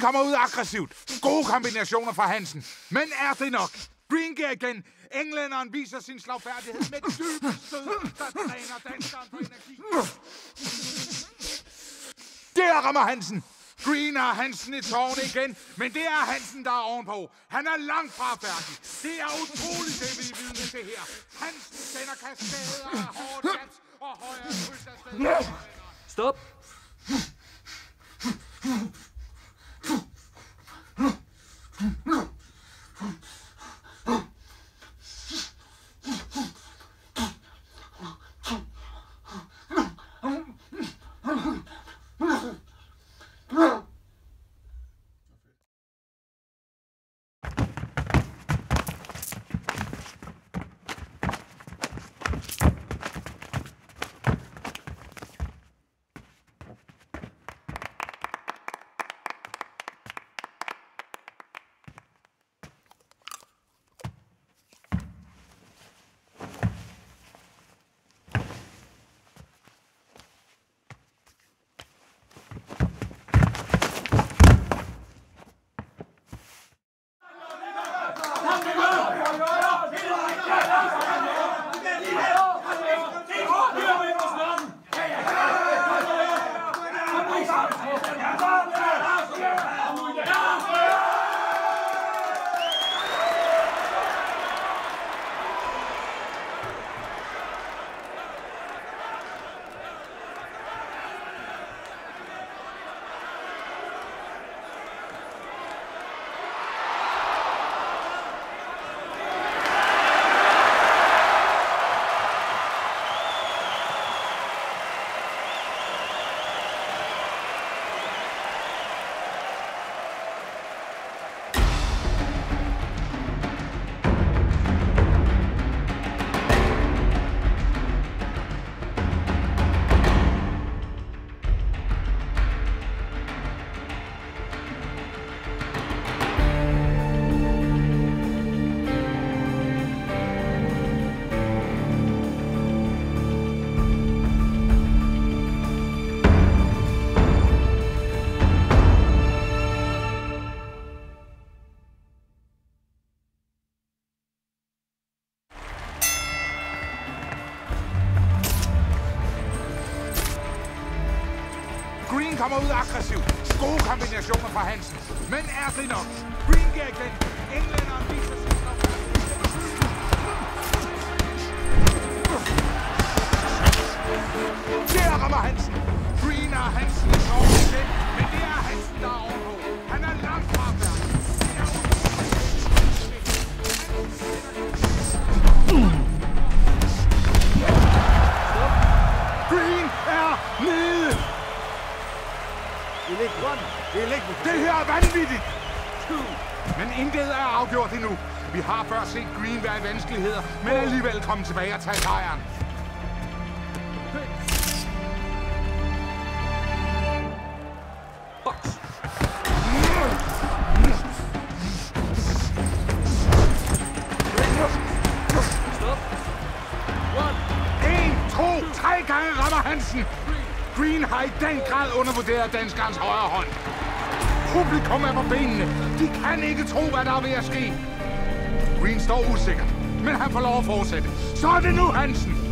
kommer ud aggressivt. Gode kombinationer fra Hansen. Men er det nok? Green giver igen. Englænderen viser sin slagfærdighed med et dybest stød, der træner danskeren på energi. Der rammer Hansen. Green har Hansen i tårne igen, men det er Hansen, der er ovenpå. Han er langt fra færdig. Det er utroligt, det vi vidne til her. Hansen sender kaskader af hårdt jabs og højere kryds af sted. Stop! Green kommer ud aggressivt. Gode kombinationer fra Hansen. Men er det nok? Green giver igen. Englænderen viser sin slagfærdighed. Der rammer Hansen. Green har Hansen i tårne igen. Men det er Hansen, der er ovenpå. Han er langt fra færdig. Green er nede. Det her er vanvittigt! Men intet er afgjort endnu. Vi har før set Green være i vanskeligheder, men alligevel komme tilbage og tage sejren. Stop! 1, 2, 3 gange rammer Hansen. Green har i den grad undervurderet danskerens højre hånd. Publikum er på benene. De kan ikke tro, hvad der er ved at ske. Green står usikkert, men han får lov at fortsætte. Så er det nu Hansen.